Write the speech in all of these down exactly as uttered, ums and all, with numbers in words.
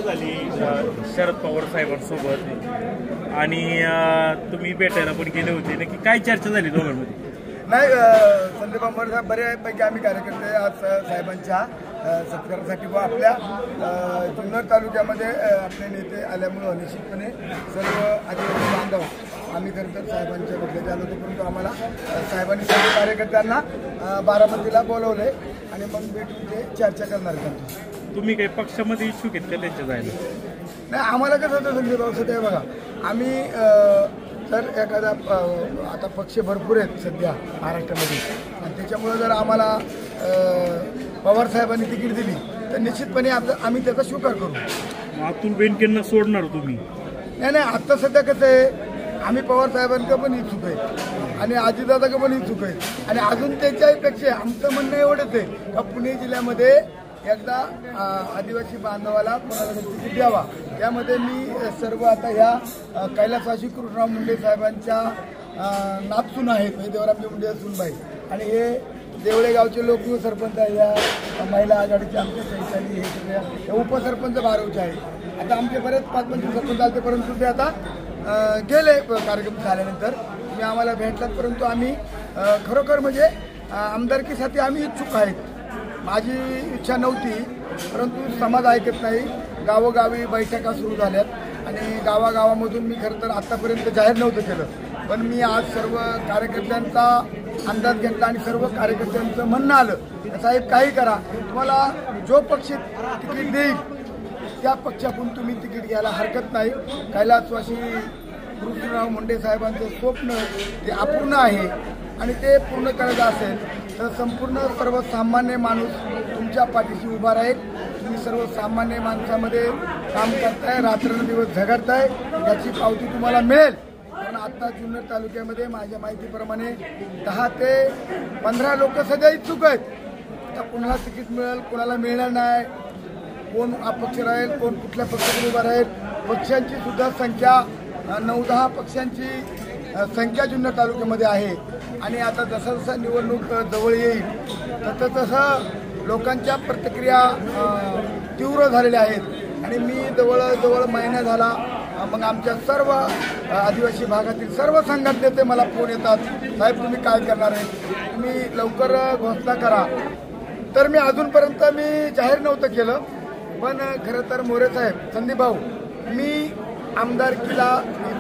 झाली शरद पवार साहेबांसोबत आणि तुम्ही भेटायला पण गेले होते, नक्की काय चर्चा झाली दोघांमध्ये? नाही, संदीप अंबर साहेब बऱ्यापैकी आम्ही कार्यकर्ते आज साहेबांच्या सत्कारासाठी व आपल्या जुन्नर तालुक्यामध्ये आपले नेते आल्यामुळं निश्चितपणे सर्व आदिवासी बांधव आम्ही खरं तर साहेबांच्या भेटले आलो होतो, परंतु आम्हाला साहेबांनी सर्व कार्यकर्त्यांना बारामतीला बोलवले आणि मग भेटून ते चर्चा करणार त्यांची. तुम्ही काही पक्षामध्ये इच्छुक आहेत का त्यांच्या जायला? नाही, आम्हाला कसं होतं संदीप भाऊ ते बघा, आम्ही तर एखादा आता पक्ष भरपूर आहेत सध्या महाराष्ट्रामध्ये आणि त्याच्यामुळं जर आम्हाला पवार साहेबांनी तिकीट दिली तर निश्चितपणे आपलं आम्ही त्याचा स्वीकार करू. अतुल बेनकेंना सोडणार तुम्ही? नाही नाही, आत्ता सध्या कसं आहे, आम्ही पवार साहेबांका पण इच्छुक आहे आणि अजितदादाका पण इच्छुक आहे आणि अजून त्याच्यापेक्षा आमचं म्हणणं एवढंच आहे का पुणे जिल्ह्यामध्ये एकदा आदिवासी बांधवाला कोणाला तिकीट द्यावा. त्यामध्ये मी सर्व आता ह्या कैलासवासी कृष्णराव मुंडे साहेबांच्या नातसून आहेत, म्हणजे देवरामजी मुंडे सुनबाई, आणि हे देवळे गावचे लोक सरपंच आहे, या महिला आघाडीचे आमचे चैताली, हे सगळे उपसरपंच बारवचे आहे. आता आमचे बरेच पाच पंचवीस सरपंच आले, परंतु ते आता गेले कार्यक्रम झाल्यानंतर. तुम्ही आम्हाला भेटलात, परंतु आम्ही खरोखर म्हणजे आमदारकीसाठी आम्ही इच्छुक आहेत. माझी इच्छा नव्हती, परंतु समाज ऐकत नाही. गावोगावी बैठका सुरू झाल्यात आणि गावागावामधून मी खरं तर आत्तापर्यंत जाहीर नव्हतं केलं, पण मी आज सर्व कार्यकर्त्यांचा अंदाज घेतला आणि सर्व कार्यकर्त्यांचं म्हणणं आलं, साहेब काही करा, तुम्हाला जो पक्ष तिकीट देईल त्या पक्षातून तुम्ही तिकीट घ्यायला हरकत नाही. कैलासवासी कृष्णराव मुंडे साहेबांचं स्वप्न ते अपूर्ण आहे आणि ते पूर्ण करायचं असेल तर संपूर्ण सर्वसामान्य माणूस तुमच्या पाठीशी उभा राहील. तुम्ही सर्वसामान्य माणसामध्ये काम करताय, रात्रंदिवस झगडताय, याची पावती तुम्हाला मिळेल. कारण आता जुन्नर तालुक्यामध्ये माझ्या माहितीप्रमाणे दहा ते पंधरा लोक सध्या इच्छुक आहेत. आता कोणाला तिकीट मिळेल, कोणाला मिळणार नाही, कोण अपक्ष राहील, कोण कुठल्या पक्षातून उभा राहील. पक्षांची सुद्धा संख्या नऊ दहा पक्षांची संख्या जुन्नर तालुक्यामध्ये आहे आणि आता जसं जसं निवडणूक जवळ येईल तसं तसं लोकांच्या प्रतिक्रिया तीव्र झालेल्या आहेत आणि मी जवळजवळ महिना झाला मग आमच्या सर्व आदिवासी भागातील सर्व संघटनेचे मला फोन येतात, साहेब तुम्ही काय करणार आहे, तुम्ही लवकर घोषणा करा. तर मी अजूनपर्यंत मी जाहीर नव्हतं केलं, पण खरं तर मोरे साहेब, संदीप भाऊ, मी आमदारकीला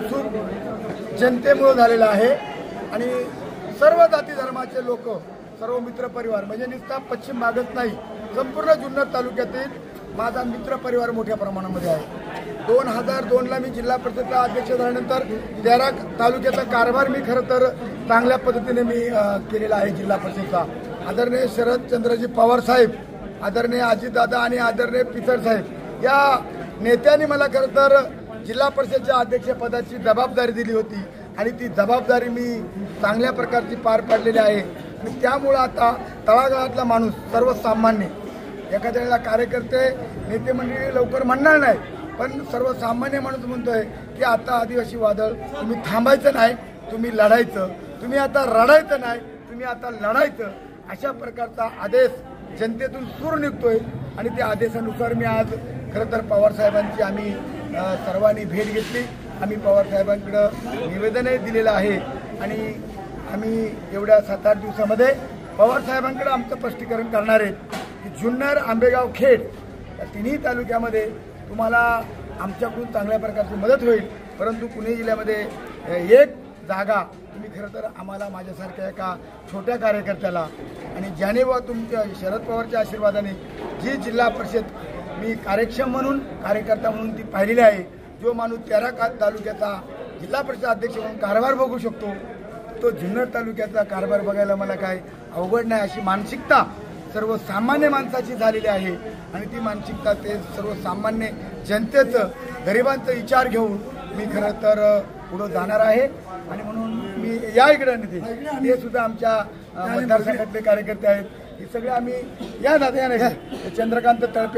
इच्छुक जनतेमुळे झालेला आहे आणि सर्व जाती धर्माचे लोक, सर्व मित्र परिवार, म्हणजे नुसता पश्चिम भागच नाही, संपूर्ण जुन्नर तालुक्यातील माझा मित्र परिवार मोठ्या प्रमाणामध्ये आहे. दोन हजार दोनला मी जिल्हा परिषदेचा अध्यक्ष झाल्यानंतर तेरा तालुक्याचा कारभार मी खरं तर चांगल्या पद्धतीने मी केलेला आहे. जिल्हा परिषदचा आदरणीय शरदचंद्रजी पवार साहेब, आदरणीय अजितदादा आणि आदरणीय पिचड साहेब या नेत्यांनी मला खरं तर जिल्हा परिषदेच्या अध्यक्षपदाची जबाबदारी दिली होती आणि ती जबाबदारी मी चांगल्या प्रकारची पार पाडलेली आहे. आणि त्यामुळं आता तळागाळातला माणूस, सर्वसामान्य, एखाद्या वेळेला कार्यकर्ते नेते मंडळी लवकर म्हणणार नाही, पण सर्वसामान्य माणूस म्हणतोय की आता आदिवासी वादळ तुम्ही थांबायचं नाही, तुम्ही लढायचं, तुम्ही आता रडायचं नाही, तुम्ही आता लढायचं, अशा प्रकारचा आदेश जनतेतून सूर निघतोय. आणि त्या आदेशानुसार मी आज खरं तर पवार साहेबांची आम्ही सर्वांनी भेट घेतली. आम्ही पवार साहेबांकडं निवेदनही दिलेलं आहे आणि आम्ही एवढ्या सात आठ दिवसामध्ये पवार साहेबांकडे आमचं स्पष्टीकरण करणार आहे की जुन्नर, आंबेगाव, खेड या तिन्ही तालुक्यामध्ये तुम्हाला आमच्याकडून चांगल्या प्रकारची मदत होईल, परंतु पुणे जिल्ह्यामध्ये एक जागा तुम्ही खरं तर आम्हाला, माझ्यासारख्या एका छोट्या कार्यकर्त्याला, आणि ज्याने व तुमच्या शरद पवारच्या आशीर्वादाने जी जिल्हा परिषद मी कार्यक्षम म्हणून, कार्यकर्ता म्हणून ती पाहिलेली आहे, जो माणूस तेरा का तालुक्याचा जिल्हा परिषद अध्यक्ष म्हणून कारभार बघू शकतो, तो जुन्नर तालुक्याचा कारभार बघायला मला काय अवघड नाही, अशी मानसिकता सर्वसामान्य माणसाची झालेली आहे. आणि ती मानसिकता ते सर्वसामान्य जनतेचं, गरिबांचा विचार घेऊन मी खरं तर पुढं जाणार आहे. आणि म्हणून मी या इकडे नेते, हे सुद्धा आमच्या मतदारसंघातले कार्यकर्ते आहेत, हे सगळे आम्ही या दादा नाही, चंद्रकांत तळपे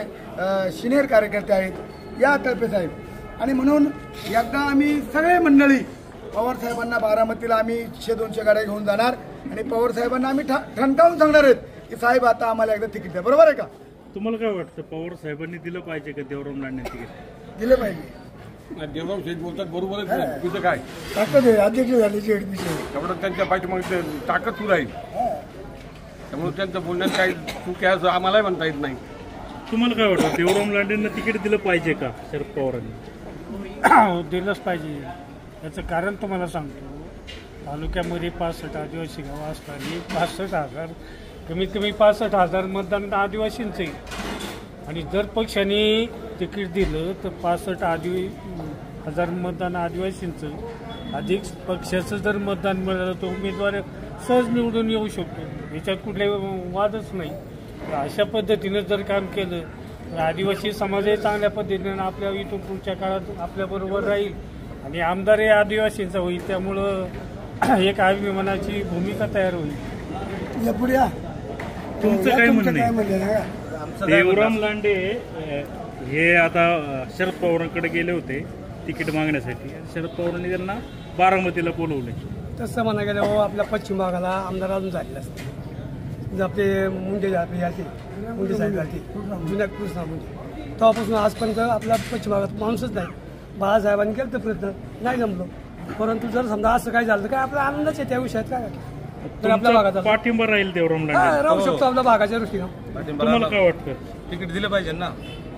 आमचे सिनियर कार्यकर्ते आहेत, या तळपे साहेब. आणि म्हणून एकदा आम्ही सगळे मंडळी पवार साहेबांना बारामतीला आम्ही शे दोनशे गाड्या घेऊन जाणार आणि पवार साहेबांना आम्ही ठणकावून सांगणार आहेत की साहेब आता आम्हाला एकदा तिकीट द्या, बरोबर आहे का? तुम्हाला काय वाटतं पवार साहेबांनी दिलं पाहिजे का देवराम लांडे तिकीट? दिलं पाहिजे. देवराम शेठ बोलतात बरोबरच नाही, तुझं काय ताकद आहे, अध्यक्ष झाले झेडपीचे. त्यामुळे त्यांच्या पाठीमागे ताकद सुरू आहे, त्यामुळे त्यांचं बोलण्यात काही चूक आहे असं आम्हालाही म्हणता येत नाही. तुम्हाला काय वाटतं देवराम लांडेंना तिकीट दिलं पाहिजे का शरद पवारांनी? दिलंच पाहिजे. याचं कारण तुम्हाला सांगतो, तालुक्यामध्ये पासष्ट आदिवासी गावं असताना पासष्ट हजार कमीत कमी पासष्ट हजार मतदान आदिवासींचं आहे. आणि जर पक्षाने तिकीट दिलं तर पासष्ट आदिवासी हजार मतदान आदिवासींचं अधिक पक्षाचं जर मतदान मिळालं तर उमेदवार सहज निवडून येऊ शकतो. याच्यात कुठलाही वादच नाही. अशा पद्धतीनं जर काम केलं तर आदिवासी समाजही चांगल्या पद्धतीनं आपल्या इथून पुढच्या काळात आपल्याबरोबर राहील आणि आमदारही आदिवासींचा होईल. त्यामुळं एक अभिमानाची भूमिका तयार होईल. या पुढे या. तुमचं काय म्हणणं काय आहे? म्हणणं आहे? देवराम लांडे अ, हे आता अ, शरद पवारांकडे गेले होते तिकीट मागण्यासाठी. शरद पवारांनी त्यांना बारामतीला बोलवले. तसं म्हणा गेलं हो, आपल्या पश्चिम भागाला आमदार अजून झालेला असते. आपले मुंडे आपले याचे मुंडे साहेब झाले जुन्या कृष्णा मुंडे, तेव्हापासून आजपर्यंत आपल्या पश्चिम भागात माणूसच नाही. बाळासाहेबांनी केलं तर प्रयत्न नाही जमलो. परंतु जर समजा असं काय झालं तर काय आपला आनंदच आहे त्या विषयात. काय तर आपल्या तुमचा भागात पाठिंबा राहील देवराम लांडे. हा, राहू शकतो आपल्या भागाच्या दृष्टीनं. तुम्हाला काय वाटतं? तिकीट दिलं पाहिजे ना.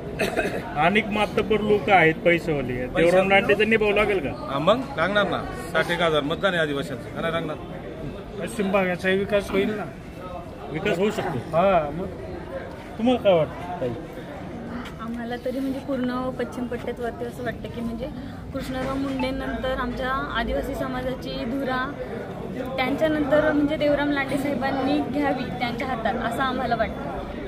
अनेक मातब्बर लोक आहेत पैसेवाले, देवराम लांडेचं निभावं लागेल का? हा, मग लागणार ना. साठ एक हजार मतदान आहे आदिवासींचं, नाही लागणार. पश्चिम भागाचाही विकास होईल ना. विकास होऊ शकतो. हा, मग तुम्हाला काय वाटतं ताई? आम्हाला तरी म्हणजे पूर्ण पश्चिम पट्ट्यावरती असं वाटतं की म्हणजे कृष्णराव मुंडेंनंतर आमच्या आदिवासी समाजाची धुरा त्यांच्यानंतर म्हणजे देवराम लांडे साहेबांनी घ्यावी त्यांच्या हातात, असं आम्हाला वाटतं.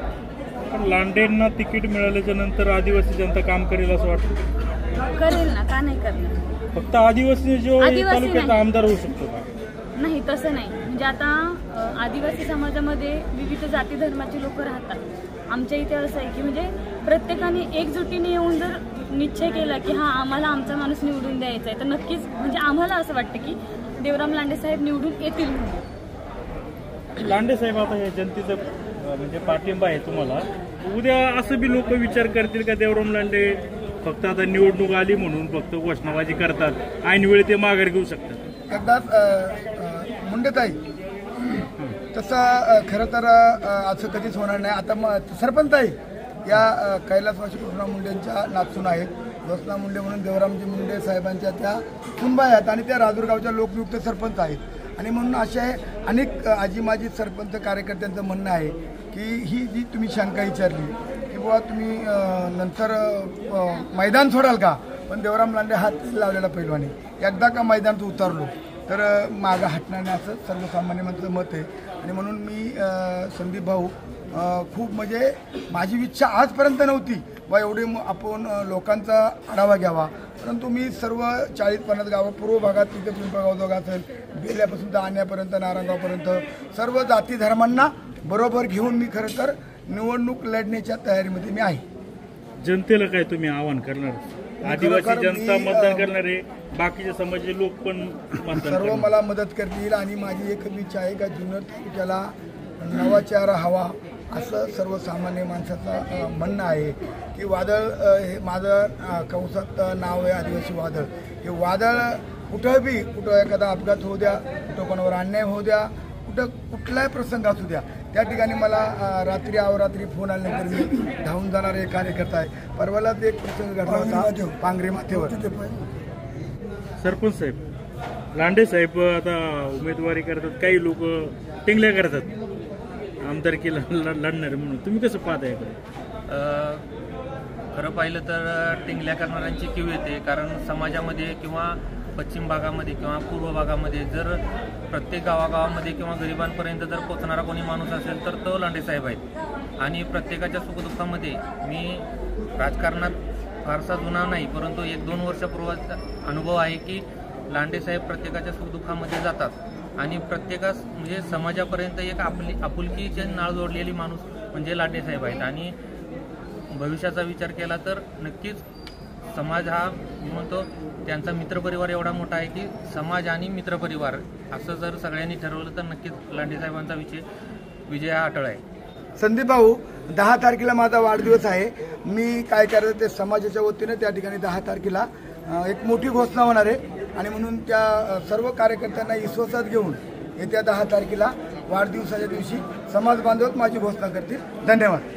पण लांडेंना तिकीट मिळाल्याच्या नंतर आदिवासी जनता काम करेल असं वाटतं? करेल ना, का नाही करणार? फक्त आदिवासी जो आदिवासी तालुक्याचा नाही. आमदार होऊ शकतो का? नाही, तसं नाही. म्हणजे आता अ, आदिवासी समाजामध्ये विविध जाती धर्माचे लोक राहतात. आमच्या इथे असं आहे की म्हणजे प्रत्येकाने एकजुटीने येऊन जर निश्चय केला की हां आम्हाला आमचा माणूस निवडून द्यायचा आहे, तर नक्कीच म्हणजे आम्हाला असं वाटतं की देवराम लांडे साहेब निवडून येतील म्हणून. लांडे साहेब आता या जनतेचं अं, म्हणजे पाठिंबा आहे तुम्हाला. उद्या असं बी लोक विचार करतील का देवराम लांडे फक्त आता निवडणूक आली म्हणून फक्त घोषणाबाजी करतात, ऐन वेळी ते माघार घेऊ शकतात? एकदाच मुंडेताई तसं खरं तर अ, असं कधीच होणार नाही. आता मग सरपंच आहे या अ, कैलासवासी कृष्णा मुंडेंच्या नाचून आहेत. जोत्स्ना मुंडे म्हणून देवरामजी मुंडे साहेबांच्या त्या सुनबाई आहेत आणि त्या राजूरगावच्या लोकनियुक्त सरपंच आहेत. आणि म्हणून असे अनेक आजी माजी सरपंच कार्यकर्त्यांचं म्हणणं आहे की ही जी तुम्ही शंका विचारली की बुवा तुम्ही अ, नंतर अ, मैदान सोडाल का, पण देवराम लांडे हात लावलेला पैलवानी एकदा का मैदानात उतरलो तर मागं हटणार नाही असं सर्वसामान्य माणसाचं मत आहे. आणि म्हणून मी संदीप भाऊ खूप म्हणजे माझी इच्छा आजपर्यंत नव्हती बा एवढे आपण लोकांचा आढावा घ्यावा, परंतु मी सर्व चाळीस पन्नास गावं पूर्व भागात तिथे पिंपळगाव जोग असेल बेल्यापासून तर आण्यापर्यंत नारायणगावपर्यंत सर्व जाती धर्मांना बरोबर घेऊन मी खरं तर निवडणूक लढण्याच्या तयारीमध्ये मी आहे. जनतेला काय तुम्ही आवाहन करणार? आदिवासी जनता मतदान करणारे, बाकीचे समाजाचे लोक पण मतदान सर्व करणार. मला मदत करतील आणि माझी एकच इच्छा आहे का जुन्नर तालुक्याला नवा हवा असं सर्वसामान्य माणसाचं म्हणणं आहे की वादळ हे माझं कंसात नाव आहे आदिवासी वादळ. हे वादळ कुठं बी कुठं एखादा अपघात होऊ द्या, कुठं कोणावर अन्याय होऊ द्या, कुठं कुठलाही प्रसंग असू द्या, त्या ठिकाणी मला रात्री अवरात्री फोन आल्यानंतर मी धावून जाणारे एक कार्यकर्ता आहे. परवालाच एक प्रसंग घडला होता पांगरे माथेवर. सरपंच साहेब, लांडे साहेब आता उमेदवारी करतात, काही लोक टिंगल्या करतात आमदारकीला लढणारे म्हणून, तुम्ही कसं पाहता याकडे? खरं पाहिलं तर टिंगल्या करणाऱ्यांची किव येते, कारण समाजामध्ये किंवा पश्चिम भागामध्ये किंवा पूर्व भागामध्ये जर प्रत्येक गावागावामध्ये किंवा गरिबांपर्यंत जर पोचणारा कोणी माणूस असेल तर तो लांडे साहेब आहेत. आणि प्रत्येकाच्या सुखदुःखामध्ये मी राजकारणात फारसा जुना नाही, परंतु एक दोन वर्षापूर्वाचा अनुभव आहे की लांडे साहेब प्रत्येकाच्या सुखदुःखामध्ये जातात आणि प्रत्येकास म्हणजे समाजापर्यंत एक आपली आपुलकीचे नाळ जोडलेली माणूस म्हणजे लांडे साहेब आहेत. आणि भविष्याचा विचार केला तर नक्कीच समाज हा म्हणतो त्यांचा मित्रपरिवार एवढा मोठा आहे की समाज आणि मित्रपरिवार असं जर सगळ्यांनी ठरवलं तर नक्कीच लांडे साहेबांचा विजय विजय हा अटळ आहे. संदीप भाऊ दहा तारखेला माझा वाढदिवस आहे. मी काय करायचं ते समाजाच्या वतीने त्या ठिकाणी दहा तारखेला अ, एक मोठी घोषणा होणार आहे आणि म्हणून त्या अ, सर्व कार्यकर्त्यांना विश्वासात घेऊन येत्या दहा तारखेला वाढदिवसाच्या दिवशी समाज बांधव माझी घोषणा करतील. धन्यवाद.